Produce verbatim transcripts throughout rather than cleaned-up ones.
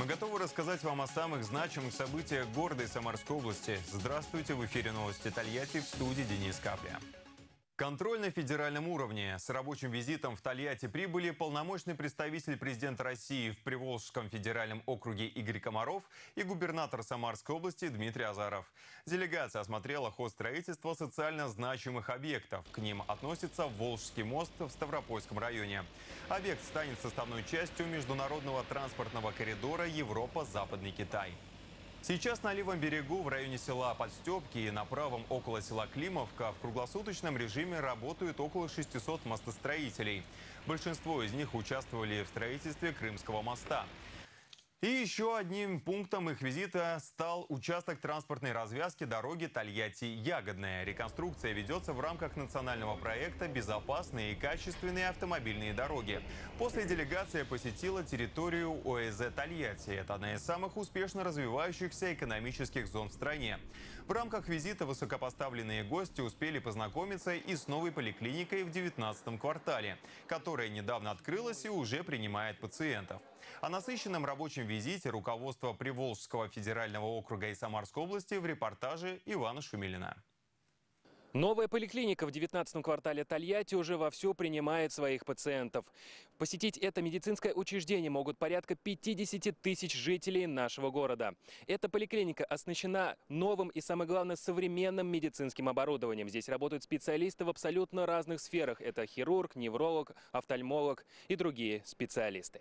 Мы готовы рассказать вам о самых значимых событиях города и Самарской области. Здравствуйте, в эфире новости Тольятти, в студии Денис Капля. Контроль на федеральном уровне. С рабочим визитом в Тольятти прибыли полномочный представитель президента России в Приволжском федеральном округе Игорь Комаров и губернатор Самарской области Дмитрий Азаров. Делегация осмотрела ход строительства социально значимых объектов. К ним относится Волжский мост в Ставропольском районе. Объект станет составной частью международного транспортного коридора Европа-Западный Китай. Сейчас на левом берегу в районе села Подстепки и на правом около села Климовка в круглосуточном режиме работают около шестисот мостостроителей. Большинство из них участвовали в строительстве Крымского моста. И еще одним пунктом их визита стал участок транспортной развязки дороги Тольятти-Ягодная. Реконструкция ведется в рамках национального проекта «Безопасные и качественные автомобильные дороги». После делегация посетила территорию ОЭЗ Тольятти. Это одна из самых успешно развивающихся экономических зон в стране. В рамках визита высокопоставленные гости успели познакомиться и с новой поликлиникой в девятнадцатом квартале, которая недавно открылась и уже принимает пациентов. О насыщенном рабочем визите руководство Приволжского федерального округа и Самарской области в репортаже Ивана Шумилина. Новая поликлиника в девятнадцатом квартале Тольятти уже вовсю принимает своих пациентов. Посетить это медицинское учреждение могут порядка пятидесяти тысяч жителей нашего города. Эта поликлиника оснащена новым и, самое главное, современным медицинским оборудованием. Здесь работают специалисты в абсолютно разных сферах. Это хирург, невролог, офтальмолог и другие специалисты.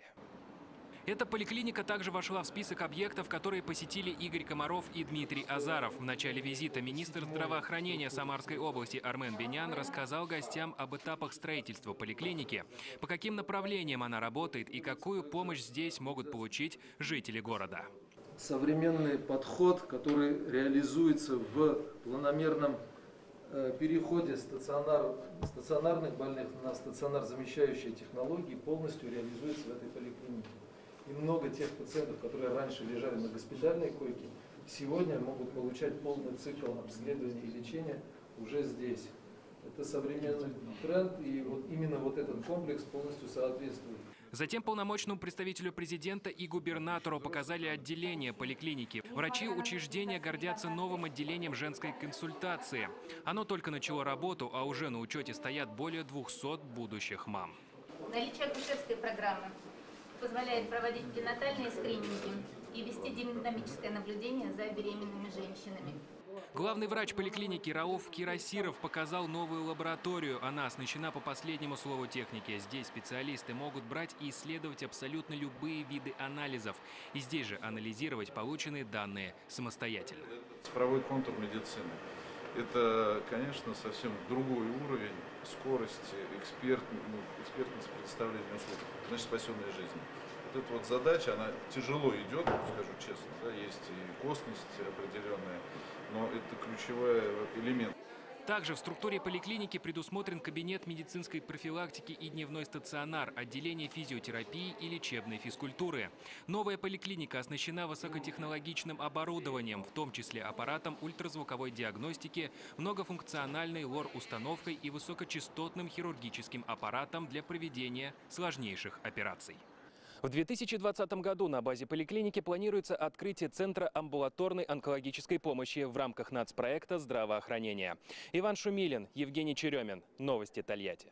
Эта поликлиника также вошла в список объектов, которые посетили Игорь Комаров и Дмитрий Азаров. В начале визита министр здравоохранения Самарской области Армен Бенян рассказал гостям об этапах строительства поликлиники, по каким направлениям она работает и какую помощь здесь могут получить жители города. Современный подход, который реализуется в планомерном переходе стационар, стационарных больных на стационар-замещающие технологии, полностью реализуется в этой поликлинике. И много тех пациентов, которые раньше лежали на госпитальной койке, сегодня могут получать полный цикл обследования и лечения уже здесь. Это современный тренд, и вот именно вот этот комплекс полностью соответствует. Затем полномочному представителю президента и губернатору показали отделение поликлиники. Врачи учреждения гордятся новым отделением женской консультации. Оно только начало работу, а уже на учете стоят более двухсот будущих мам. Наличие акушерской программы позволяет проводить пренатальные скрининги и вести динамическое наблюдение за беременными женщинами. Главный врач поликлиники Рауф Кирасиров показал новую лабораторию. Она оснащена по последнему слову техники. Здесь специалисты могут брать и исследовать абсолютно любые виды анализов. И здесь же анализировать полученные данные самостоятельно. Цифровой контур медицины. Это, конечно, совсем другой уровень скорости, эксперт, ну, экспертность представления услуг, значит, спасенные жизни. Вот эта вот задача, она тяжело идет, скажу честно, да, есть и косность определенная, но это ключевой элемент. Также в структуре поликлиники предусмотрен кабинет медицинской профилактики и дневной стационар, отделение физиотерапии и лечебной физкультуры. Новая поликлиника оснащена высокотехнологичным оборудованием, в том числе аппаратом ультразвуковой диагностики, многофункциональной лор-установкой и высокочастотным хирургическим аппаратом для проведения сложнейших операций. В две тысячи двадцатом году на базе поликлиники планируется открытие Центра амбулаторной онкологической помощи в рамках нацпроекта здравоохранения. Иван Шумилин, Евгений Черемин. Новости Тольятти.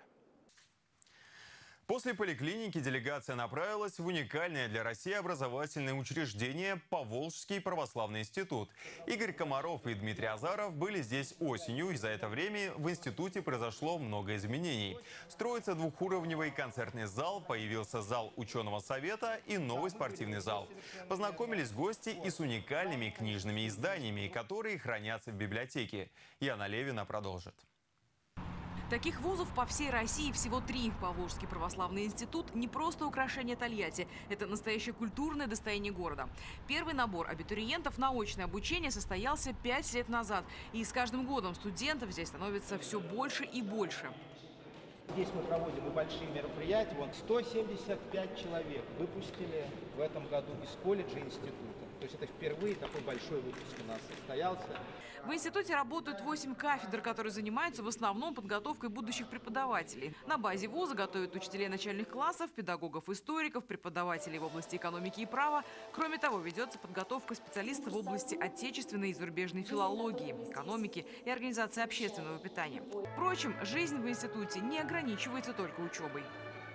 После поликлиники делегация направилась в уникальное для России образовательное учреждение Поволжский православный институт. Игорь Комаров и Дмитрий Азаров были здесь осенью, и за это время в институте произошло много изменений. Строится двухуровневый концертный зал, появился зал ученого совета и новый спортивный зал. Познакомились гости и с уникальными книжными изданиями, которые хранятся в библиотеке. Яна Левина продолжит. Таких вузов по всей России всего три. Поволжский православный институт – не просто украшение Тольятти. Это настоящее культурное достояние города. Первый набор абитуриентов на очное обучение состоялся пять лет назад. И с каждым годом студентов здесь становится все больше и больше. Здесь мы проводим небольшие мероприятия. Вон сто семьдесят пять человек выпустили в этом году из колледжа института. То есть это впервые такой большой выпуск у нас состоялся. В институте работают восемь кафедр, которые занимаются в основном подготовкой будущих преподавателей. На базе вуза готовят учителей начальных классов, педагогов, историков, преподавателей в области экономики и права. Кроме того, ведется подготовка специалистов в области отечественной и зарубежной филологии, экономики и организации общественного питания. Впрочем, жизнь в институте не ограничивается только учебой.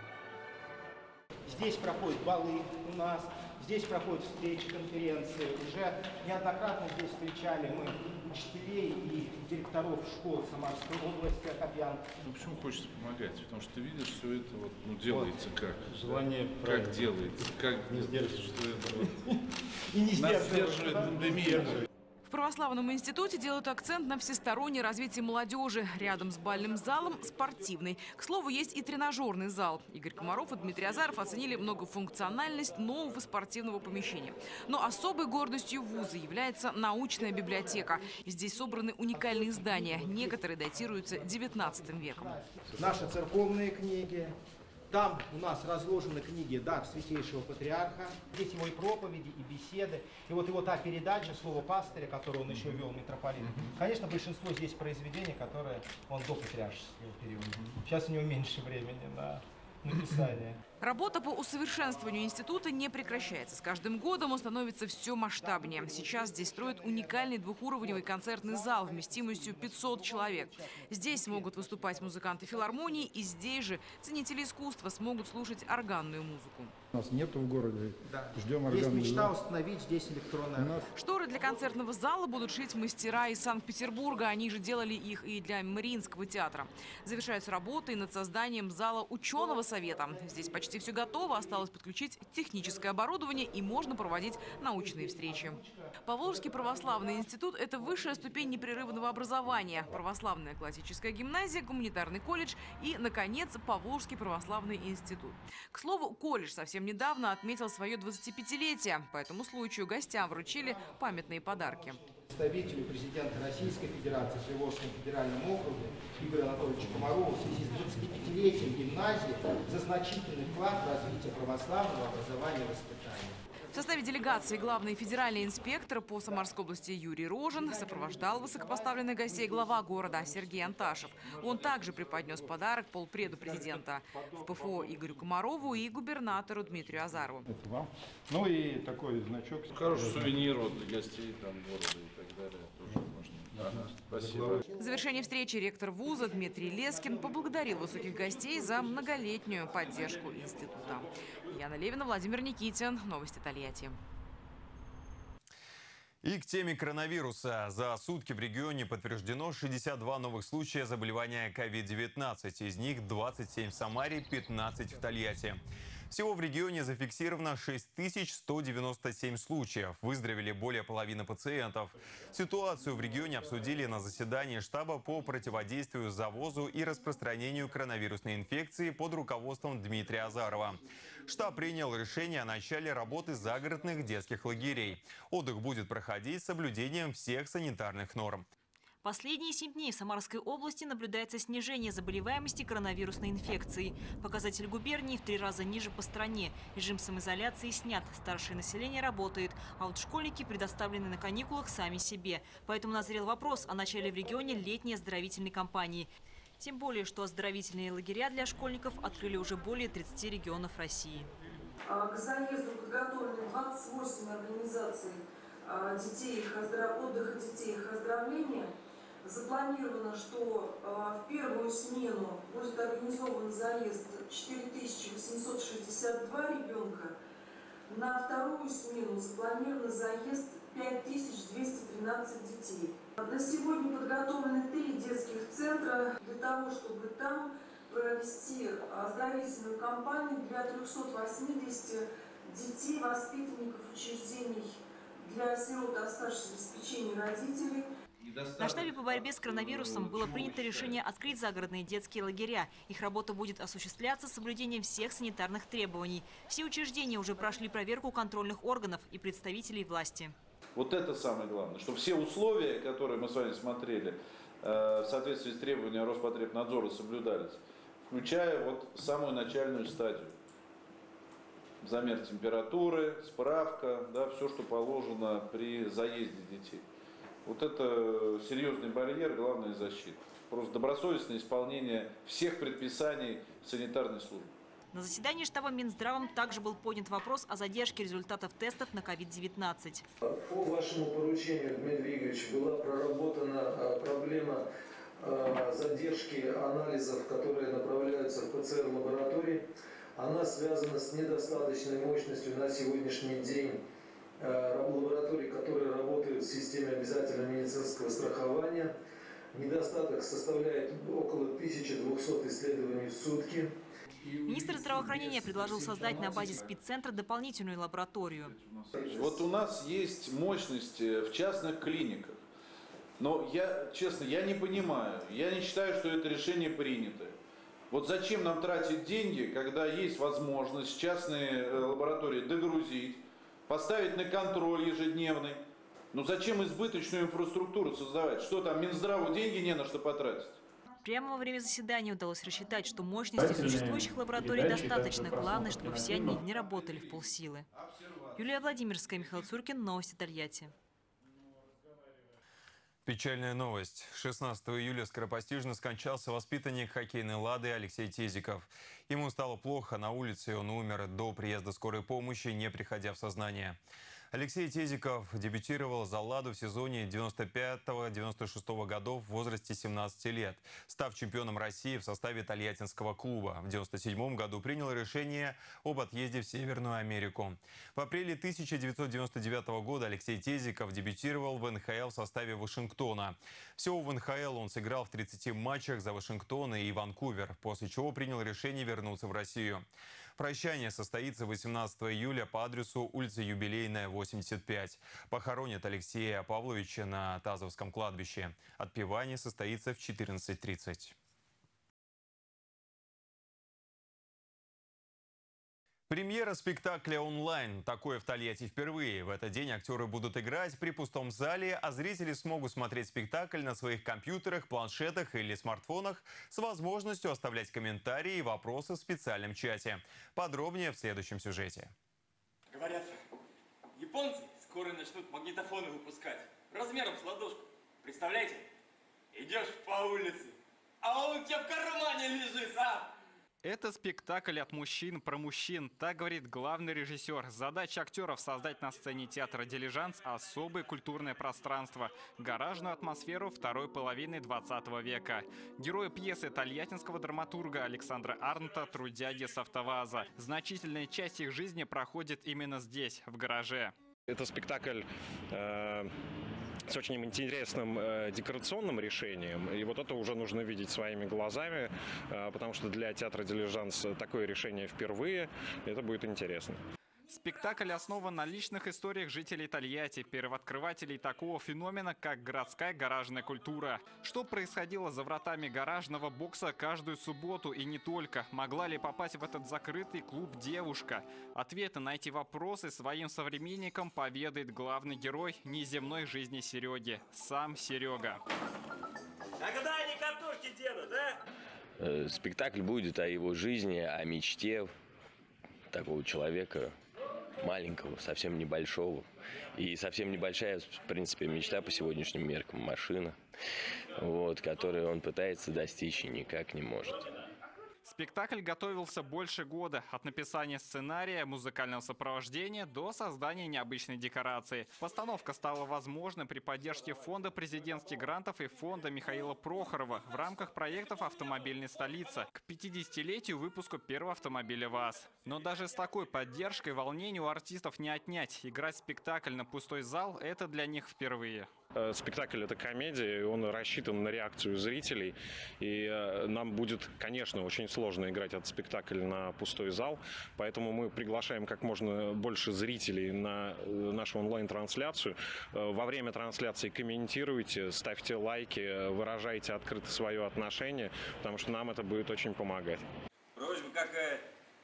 Здесь проходят балы у нас, здесь проходят встречи, конференции. Уже неоднократно здесь встречали мы учителей и директоров школ Самарской области, Акопьян. Ну, почему хочется помогать? Потому что ты видишь, все это вот, ну, делается вот. Как? Желание Как правильно. делается? Как не сдерживать, что это вот. И не Нас сдерживает пандемия. В православном институте делают акцент на всестороннее развитие молодежи. Рядом с бальным залом – спортивный. К слову, есть и тренажерный зал. Игорь Комаров и Дмитрий Азаров оценили многофункциональность нового спортивного помещения. Но особой гордостью вуза является научная библиотека. Здесь собраны уникальные издания. Некоторые датируются девятнадцатым веком. Наши церковные книги. Там у нас разложены книги «Дар Святейшего Патриарха». Здесь его и проповеди, и беседы. И вот его та передача «Слово пастыря», которую он еще вел, митрополит. Конечно, большинство здесь произведений, которые он до патриаршеского периода. Сейчас у него меньше времени на написание. Работа по усовершенствованию института не прекращается. С каждым годом он становится все масштабнее. Сейчас здесь строят уникальный двухуровневый концертный зал вместимостью пятьсот человек. Здесь смогут выступать музыканты филармонии, и здесь же ценители искусства смогут слушать органную музыку. У нас нету в городе. Да. Ждем Есть органный мечта зал. установить здесь электронное. У нас Шторы для концертного зала будут шить мастера из Санкт-Петербурга. Они же делали их и для Мариинского театра. Завершаются работы над созданием зала ученого совета. Здесь почти все готово. Осталось подключить техническое оборудование, и можно проводить научные встречи. Поволжский православный институт – это высшая ступень непрерывного образования. Православная классическая гимназия, гуманитарный колледж и, наконец, Поволжский православный институт. К слову, колледж совсем недавно отметил свое двадцатипятилетие. По этому случаю гостям вручили памятные подарки. Представителю президента Российской Федерации в Приволжском федеральном округе Игорю Анатольевичу Комарову в связи с двадцатипятилетием гимназии за значительный вклад в развитие православного образования и воспитания. В составе делегации главный федеральный инспектор по Самарской области Юрий Рожин сопровождал высокопоставленных гостей глава города Сергей Анташев. Он также преподнес подарок полпреду президента в ПФО Игорю Комарову и губернатору Дмитрию Азарову. это вам. Ну и такой значок. Хороший сувенир вот для гостей там, города и так далее. Тоже можно. Ага, спасибо. В завершении встречи ректор вуза Дмитрий Лескин поблагодарил высоких гостей за многолетнюю поддержку института. Яна Левина, Владимир Никитин. Новости Тольятти. И к теме коронавируса. За сутки в регионе подтверждено шестьдесят два новых случая заболевания ковид девятнадцать. Из них двадцать семь в Самаре, пятнадцать в Тольятти. Всего в регионе зафиксировано шесть тысяч сто девяносто семь случаев. Выздоровели более половины пациентов. Ситуацию в регионе обсудили на заседании штаба по противодействию завозу и распространению коронавирусной инфекции под руководством Дмитрия Азарова. Штаб принял решение о начале работы загородных детских лагерей. Отдых будет проходить с соблюдением всех санитарных норм. Последние семь дней в Самарской области наблюдается снижение заболеваемости коронавирусной инфекцией. Показатель губернии в три раза ниже по стране. Режим самоизоляции снят. Старшее население работает. А вот школьники предоставлены на каникулах сами себе. Поэтому назрел вопрос о начале в регионе летней оздоровительной кампании. Тем более, что оздоровительные лагеря для школьников открыли уже более тридцати регионов России. К заезду подготовлены двадцать восемь организаций детей, их оздоров... отдыха детей, их оздоровления. Запланировано, что в первую смену будет организован заезд четыре тысячи восемьсот шестьдесят два ребенка. На вторую смену запланирован заезд пять тысяч двести тринадцать детей. На сегодня подготовлены три детских центра для того, чтобы там провести оздоровительную кампанию для трёхсот восьмидесяти детей, воспитанников учреждений для сирот, оставшихся без попечения родителей. На штабе по борьбе с коронавирусом было принято решение открыть загородные детские лагеря. Их работа будет осуществляться с соблюдением всех санитарных требований. Все учреждения уже прошли проверку контрольных органов и представителей власти. Вот это самое главное, чтобы все условия, которые мы с вами смотрели, в соответствии с требованиями Роспотребнадзора соблюдались, включая вот самую начальную стадию. замер температуры, справка, да, все, что положено при заезде детей. Вот это серьезный барьер, главная защита. Просто добросовестное исполнение всех предписаний санитарной службы. На заседании штаба Минздравом также был поднят вопрос о задержке результатов тестов на ковид девятнадцать. По вашему поручению, Дмитрий Игоревич, была проработана проблема задержки анализов, которые направляются в ПЦР-лаборатории. Она связана с недостаточной мощностью на сегодняшний день лабораторий, которые работают в системе обязательного медицинского страхования. Недостаток составляет около тысячи двухсот исследований в сутки. Министр здравоохранения предложил создать на базе СПИД-центра дополнительную лабораторию. Вот у нас есть мощности в частных клиниках. Но я, честно, я не понимаю, я не считаю, что это решение принято. Вот зачем нам тратить деньги, когда есть возможность частные лаборатории догрузить, поставить на контроль ежедневный? Ну зачем избыточную инфраструктуру создавать? Что там, Минздраву деньги не на что потратить? Прямо во время заседания удалось рассчитать, что мощности существующих лабораторий достаточно. Главное, чтобы все они не работали в полсилы. Юлия Владимирская, Михаил Цуркин, новости Тольятти. Печальная новость. шестнадцатого июля скоропостижно скончался воспитанник хоккейной «Лады» Алексей Тезиков. Ему стало плохо на улице, и он умер до приезда скорой помощи, не приходя в сознание. Алексей Тезиков дебютировал за «Ладу» в сезоне девяносто пятого — девяносто шестого годов в возрасте семнадцати лет, став чемпионом России в составе тольяттинского клуба. В девяносто седьмом году принял решение об отъезде в Северную Америку. В апреле тысяча девятьсот девяносто девятого года Алексей Тезиков дебютировал в эн ха эл в составе Вашингтона. Всего в эн ха эл он сыграл в тридцати матчах за Вашингтон и Ванкувер, после чего принял решение вернуться в Россию. Прощание состоится восемнадцатого июля по адресу улица Юбилейная, восемьдесят пять. Похоронят Алексея Павловича на Тазовском кладбище. Отпевание состоится в четырнадцать тридцать. Премьера спектакля онлайн. Такое в Тольятти впервые. В этот день актеры будут играть при пустом зале, а зрители смогут смотреть спектакль на своих компьютерах, планшетах или смартфонах с возможностью оставлять комментарии и вопросы в специальном чате. Подробнее в следующем сюжете. Говорят, японцы скоро начнут магнитофоны выпускать размером с ладошку. Представляете? Идешь по улице, а он у тебя в кармане лежит, а? Это спектакль от мужчин про мужчин, так говорит главный режиссер. Задача актеров — создать на сцене театра «Дилижанс» особое культурное пространство, гаражную атмосферу второй половины двадцатого века. Герои пьесы тольяттинского драматурга Александра Арнта «Трудяги с автоваза». Значительная часть их жизни проходит именно здесь, в гараже. Это спектакль э, с очень интересным э, декорационным решением. И вот это уже нужно видеть своими глазами, э, потому что для театра «Дилижанс» такое решение впервые. Это будет интересно. Спектакль основан на личных историях жителей Тольятти, первооткрывателей такого феномена, как городская гаражная культура. Что происходило за вратами гаражного бокса каждую субботу и не только? Могла ли попасть в этот закрытый клуб девушка? Ответы на эти вопросы своим современникам поведает главный герой неземной жизни Сереги, сам Серега. А когда они картошки делают, а? Спектакль будет о его жизни, о мечте такого человека, маленького, совсем небольшого. И совсем небольшая, в принципе, мечта по сегодняшним меркам — машина, вот, которую он пытается достичь и никак не может. Спектакль готовился больше года. От написания сценария, музыкального сопровождения до создания необычной декорации. Постановка стала возможной при поддержке Фонда президентских грантов и Фонда Михаила Прохорова в рамках проектов «Автомобильная столица» к пятидесятилетию выпуска первого автомобиля ВАЗ. Но даже с такой поддержкой волнению у артистов не отнять. Играть спектакль на пустой зал – это для них впервые. Спектакль — это комедия, он рассчитан на реакцию зрителей. И нам будет, конечно, очень сложно играть этот спектакль на пустой зал. Поэтому мы приглашаем как можно больше зрителей на нашу онлайн-трансляцию. Во время трансляции комментируйте, ставьте лайки, выражайте открыто свое отношение, потому что нам это будет очень помогать. Просьба какая?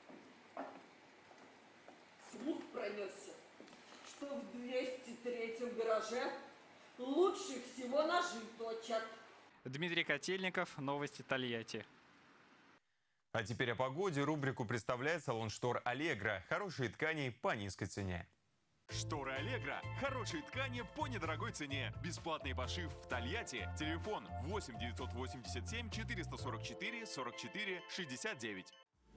Слух пронесся, что в двести третьем гараже лучше всего ножи точат. Дмитрий Котельников, новости Тольятти. А теперь о погоде. Рубрику представляет салон штор «Аллегро». Хорошие ткани по низкой цене. Шторы «Аллегро». Хорошие ткани по недорогой цене. Бесплатный пошив в Тольятти. Телефон восемь девятьсот восемьдесят семь четыреста сорок четыре сорок четыре шестьдесят девять.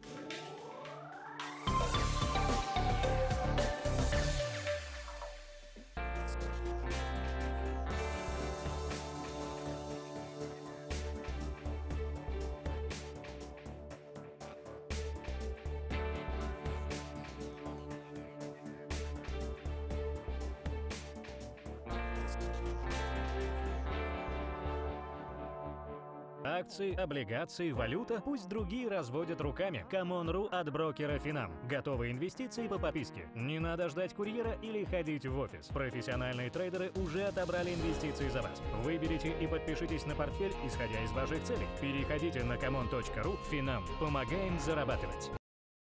Акции, облигации, валюта, пусть другие разводят руками. Камон.ру от брокера Финам. Готовые инвестиции по подписке. Не надо ждать курьера или ходить в офис. Профессиональные трейдеры уже отобрали инвестиции за вас. Выберите и подпишитесь на портфель, исходя из ваших целей. Переходите на камон точка ру. Финам. Помогаем зарабатывать.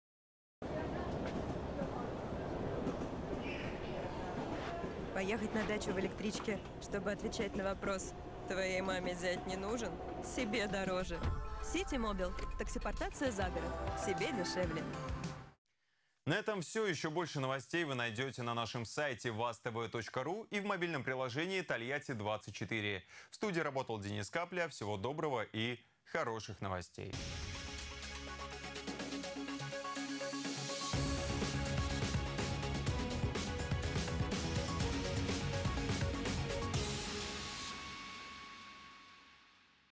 Поехать на дачу в электричке, чтобы отвечать на вопрос «Твоей маме зять не нужен? Себе дороже». Ситимобил. Таксипортация за город. Себе дешевле. На этом все. Еще больше новостей вы найдете на нашем сайте ваз тэ вэ точка ру и в мобильном приложении Тольятти двадцать четыре. В студии работал Денис Капля. Всего доброго и хороших новостей.